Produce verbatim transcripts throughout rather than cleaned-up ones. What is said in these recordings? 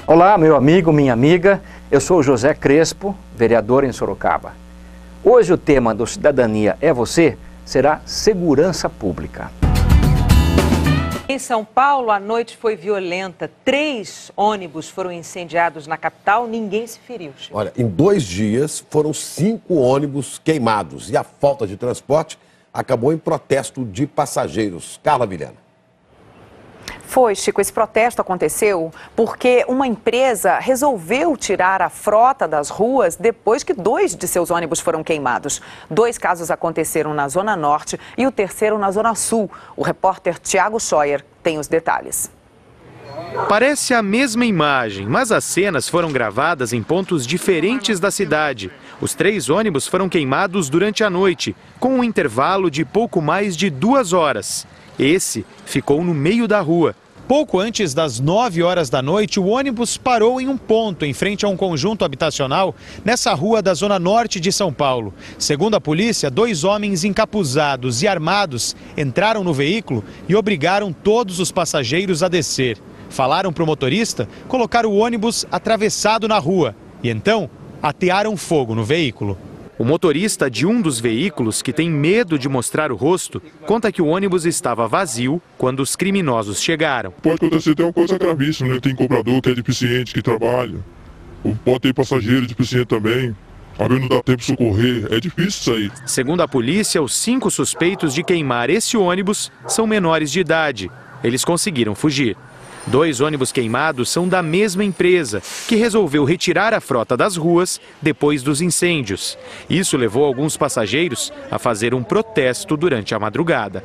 Olá, meu amigo, minha amiga, eu sou José Crespo, vereador em Sorocaba. Hoje o tema do Cidadania é Você será segurança pública. Em São Paulo, a noite foi violenta. Três ônibus foram incendiados na capital, ninguém se feriu. Chico. Olha, em dois dias foram cinco ônibus queimados e a falta de transporte acabou em protesto de passageiros. Carla Vilhena. Foi, Chico, esse protesto aconteceu porque uma empresa resolveu tirar a frota das ruas depois que dois de seus ônibus foram queimados. Dois casos aconteceram na Zona Norte e o terceiro na Zona Sul. O repórter Tiago Scheuer tem os detalhes. Parece a mesma imagem, mas as cenas foram gravadas em pontos diferentes da cidade. Os três ônibus foram queimados durante a noite, com um intervalo de pouco mais de duas horas. Esse ficou no meio da rua. Pouco antes das nove horas da noite, o ônibus parou em um ponto, em frente a um conjunto habitacional, nessa rua da Zona Norte de São Paulo. Segundo a polícia, dois homens encapuzados e armados entraram no veículo e obrigaram todos os passageiros a descer. Falaram para o motorista colocar o ônibus atravessado na rua e então atearam fogo no veículo. O motorista de um dos veículos, que tem medo de mostrar o rosto, conta que o ônibus estava vazio quando os criminosos chegaram. Pode acontecer até uma coisa gravíssima, né? Tem cobrador que é deficiente, que trabalha. Pode ter passageiro deficiente também. Às vezes não dá tempo de socorrer, é difícil isso aí. Segundo a polícia, os cinco suspeitos de queimar esse ônibus são menores de idade. Eles conseguiram fugir. Dois ônibus queimados são da mesma empresa, que resolveu retirar a frota das ruas depois dos incêndios. Isso levou alguns passageiros a fazer um protesto durante a madrugada.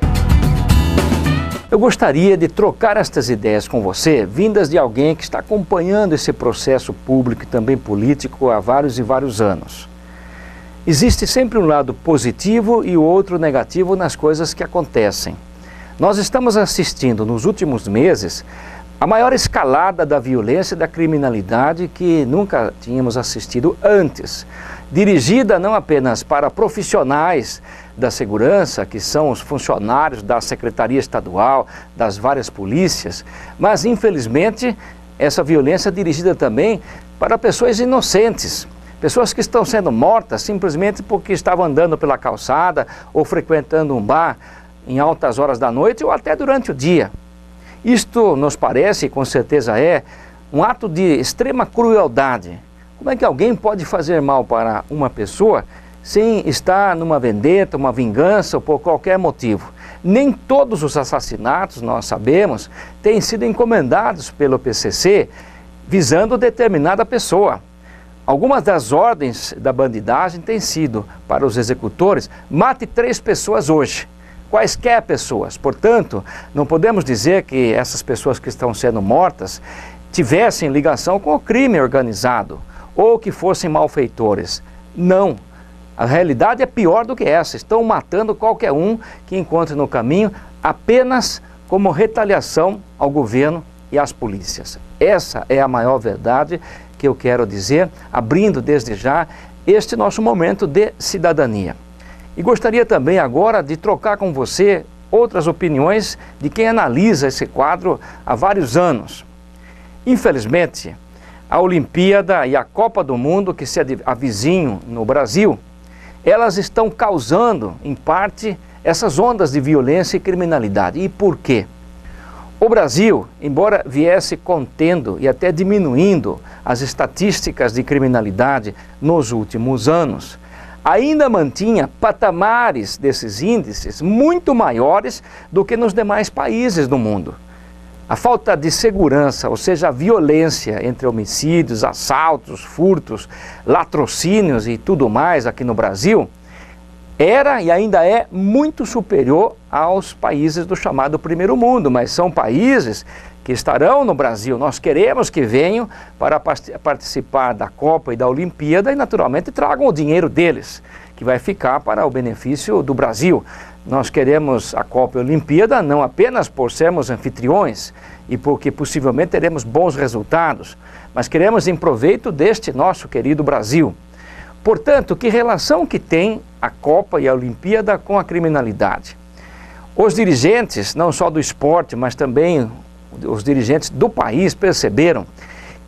Eu gostaria de trocar estas ideias com você, vindas de alguém que está acompanhando esse processo público e também político há vários e vários anos. Existe sempre um lado positivo e o outro negativo nas coisas que acontecem. Nós estamos assistindo nos últimos meses a maior escalada da violência e da criminalidade que nunca tínhamos assistido antes, dirigida não apenas para profissionais da segurança, que são os funcionários da Secretaria Estadual, das várias polícias, mas infelizmente essa violência é dirigida também para pessoas inocentes, pessoas que estão sendo mortas simplesmente porque estavam andando pela calçada ou frequentando um bar em altas horas da noite ou até durante o dia. Isto nos parece, com certeza é, um ato de extrema crueldade. Como é que alguém pode fazer mal para uma pessoa sem estar numa vendetta, uma vingança ou por qualquer motivo? Nem todos os assassinatos, nós sabemos, têm sido encomendados pelo P C C visando determinada pessoa. Algumas das ordens da bandidagem têm sido, para os executores, mate três pessoas hoje. Quaisquer pessoas. Portanto, não podemos dizer que essas pessoas que estão sendo mortas tivessem ligação com o crime organizado ou que fossem malfeitores. Não. A realidade é pior do que essa. Estão matando qualquer um que encontre no caminho apenas como retaliação ao governo e às polícias. Essa é a maior verdade que eu quero dizer, abrindo desde já este nosso momento de cidadania. E gostaria também agora de trocar com você outras opiniões de quem analisa esse quadro há vários anos. Infelizmente, a Olimpíada e a Copa do Mundo que se avizinham no Brasil, elas estão causando, em parte, essas ondas de violência e criminalidade. E por quê? O Brasil, embora viesse contendo e até diminuindo as estatísticas de criminalidade nos últimos anos, ainda mantinha patamares desses índices muito maiores do que nos demais países do mundo. A falta de segurança, ou seja, a violência entre homicídios, assaltos, furtos, latrocínios e tudo mais aqui no Brasil, era e ainda é muito superior aos países do chamado primeiro mundo, mas são países que estarão no Brasil. Nós queremos que venham para participar da Copa e da Olimpíada e naturalmente tragam o dinheiro deles, que vai ficar para o benefício do Brasil. Nós queremos a Copa e a Olimpíada não apenas por sermos anfitriões e porque possivelmente teremos bons resultados, mas queremos em proveito deste nosso querido Brasil. Portanto, que relação que tem a Copa e a Olimpíada com a criminalidade? Os dirigentes, não só do esporte, mas também os dirigentes do país perceberam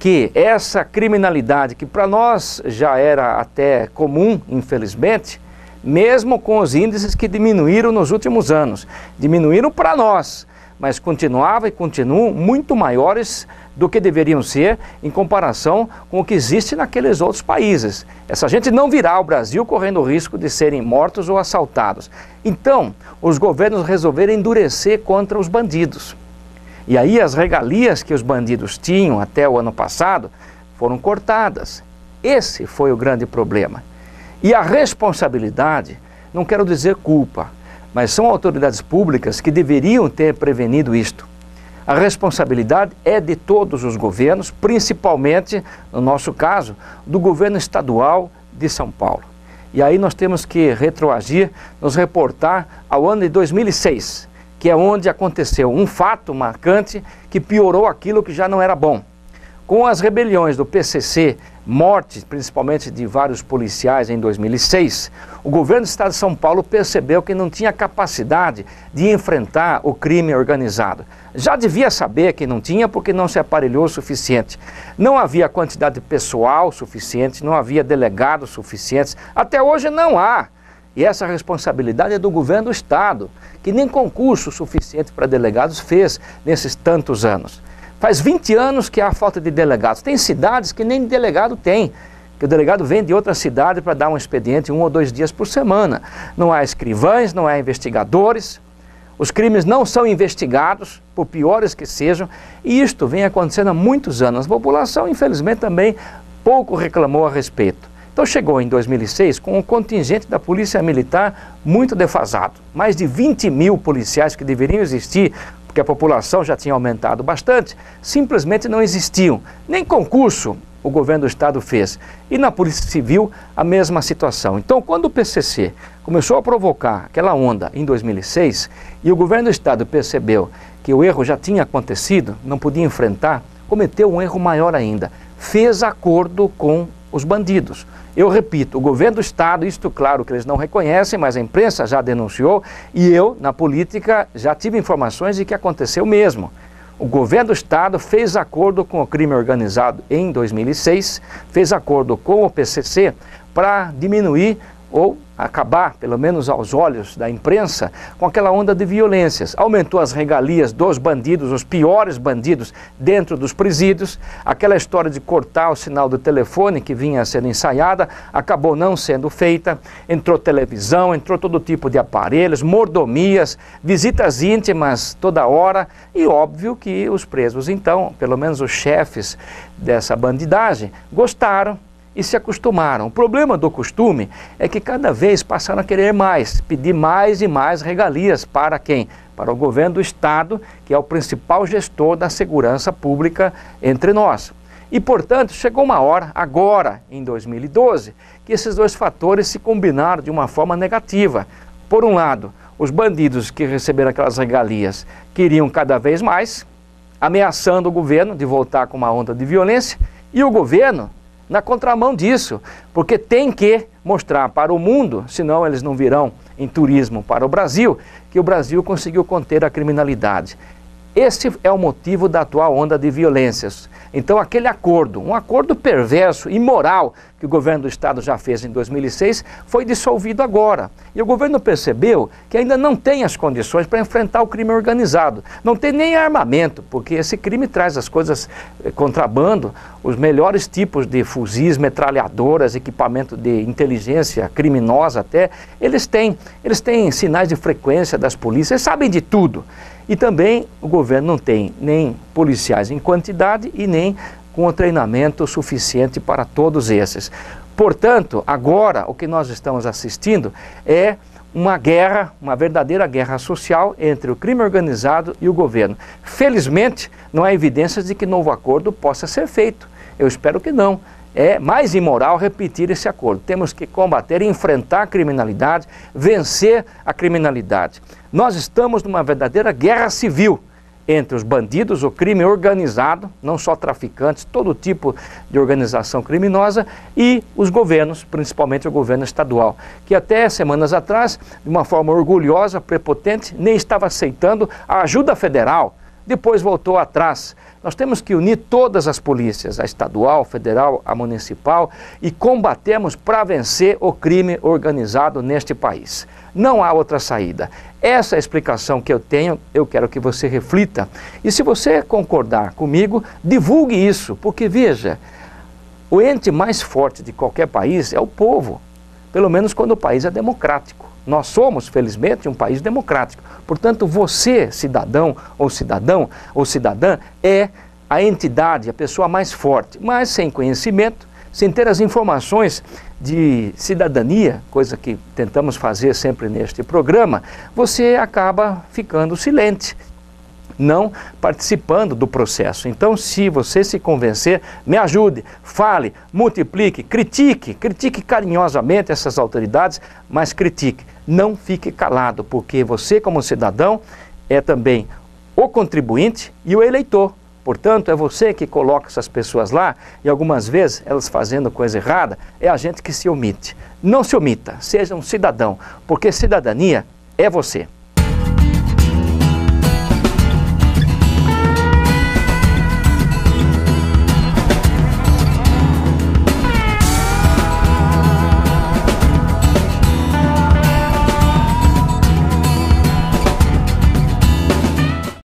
que essa criminalidade, que para nós já era até comum, infelizmente, mesmo com os índices que diminuíram nos últimos anos, diminuíram para nós, mas continuavam e continuam muito maiores do que deveriam ser em comparação com o que existe naqueles outros países. Essa gente não virá ao Brasil correndo o risco de serem mortos ou assaltados. Então, os governos resolveram endurecer contra os bandidos. E aí as regalias que os bandidos tinham até o ano passado foram cortadas. Esse foi o grande problema. E a responsabilidade, não quero dizer culpa, mas são autoridades públicas que deveriam ter prevenido isto. A responsabilidade é de todos os governos, principalmente, no nosso caso, do governo estadual de São Paulo. E aí nós temos que retroagir, nos reportar ao ano de dois mil e seis, que é onde aconteceu um fato marcante que piorou aquilo que já não era bom. Com as rebeliões do P C C, mortes principalmente de vários policiais em dois mil e seis, o governo do estado de São Paulo percebeu que não tinha capacidade de enfrentar o crime organizado. Já devia saber que não tinha porque não se aparelhou o suficiente. Não havia quantidade de pessoal suficiente, não havia delegados suficientes, até hoje não há. E essa responsabilidade é do governo do estado, que nem concurso suficiente para delegados fez nesses tantos anos. Faz vinte anos que há falta de delegados. Tem cidades que nem delegado tem, que o delegado vem de outra cidade para dar um expediente um ou dois dias por semana. Não há escrivães, não há investigadores, os crimes não são investigados, por piores que sejam, e isto vem acontecendo há muitos anos. A população, infelizmente, também pouco reclamou a respeito. Então chegou em dois mil e seis com um contingente da Polícia Militar muito defasado. Mais de vinte mil policiais que deveriam existir, porque a população já tinha aumentado bastante, simplesmente não existiam. Nem concurso o governo do estado fez. E na Polícia Civil a mesma situação. Então quando o P C C começou a provocar aquela onda em dois mil e seis e o governo do estado percebeu que o erro já tinha acontecido, não podia enfrentar, cometeu um erro maior ainda. Fez acordo com os bandidos. Eu repito, o governo do estado, isto claro que eles não reconhecem, mas a imprensa já denunciou e eu, na política, já tive informações de que aconteceu mesmo. O governo do estado fez acordo com o crime organizado em dois mil e seis, fez acordo com o P C C para diminuir ou acabar, pelo menos aos olhos da imprensa, com aquela onda de violências. Aumentou as regalias dos bandidos, os piores bandidos, dentro dos presídios. Aquela história de cortar o sinal do telefone que vinha sendo ensaiada, acabou não sendo feita. Entrou televisão, entrou todo tipo de aparelhos, mordomias, visitas íntimas toda hora. E óbvio que os presos, então, pelo menos os chefes dessa bandidagem, gostaram e se acostumaram. O problema do costume é que cada vez passaram a querer mais, pedir mais e mais regalias para quem? Para o governo do estado, que é o principal gestor da segurança pública entre nós. E, portanto, chegou uma hora, agora, em dois mil e doze, que esses dois fatores se combinaram de uma forma negativa. Por um lado, os bandidos que receberam aquelas regalias queriam cada vez mais, ameaçando o governo de voltar com uma onda de violência, e o governo na contramão disso, porque tem que mostrar para o mundo, senão eles não virão em turismo para o Brasil, que o Brasil conseguiu conter a criminalidade. Esse é o motivo da atual onda de violências. Então aquele acordo, um acordo perverso, imoral, que o governo do estado já fez em dois mil e seis, foi dissolvido agora. E o governo percebeu que ainda não tem as condições para enfrentar o crime organizado. Não tem nem armamento, porque esse crime traz as coisas, eh, contrabando, os melhores tipos de fuzis, metralhadoras, equipamento de inteligência criminosa até, eles têm. Eles têm sinais de frequência das polícias, eles sabem de tudo. E também o governo não tem nem policiais em quantidade e nem com o treinamento suficiente para todos esses. Portanto, agora o que nós estamos assistindo é uma guerra, uma verdadeira guerra social entre o crime organizado e o governo. Felizmente, não há evidências de que novo acordo possa ser feito. Eu espero que não. É mais imoral repetir esse acordo. Temos que combater e enfrentar a criminalidade, vencer a criminalidade. Nós estamos numa verdadeira guerra civil entre os bandidos, o crime organizado, não só traficantes, todo tipo de organização criminosa, e os governos, principalmente o governo estadual, que até semanas atrás, de uma forma orgulhosa, prepotente, nem estava aceitando a ajuda federal depois voltou atrás. Nós temos que unir todas as polícias, a estadual, a federal, a municipal, e combatemos para vencer o crime organizado neste país. Não há outra saída. Essa é a explicação que eu tenho, eu quero que você reflita. E se você concordar comigo, divulgue isso, porque veja, o ente mais forte de qualquer país é o povo, pelo menos quando o país é democrático. Nós somos, felizmente, um país democrático. Portanto, você, cidadão ou cidadão ou cidadã, é a entidade, a pessoa mais forte, mas sem conhecimento, sem ter as informações de cidadania, coisa que tentamos fazer sempre neste programa, você acaba ficando silente, não participando do processo. Então, se você se convencer, me ajude, fale, multiplique, critique, critique carinhosamente essas autoridades, mas critique, não fique calado, porque você, como cidadão, é também o contribuinte e o eleitor. Portanto, é você que coloca essas pessoas lá e algumas vezes elas fazendo coisa errada, é a gente que se omite. Não se omita, seja um cidadão, porque cidadania é você.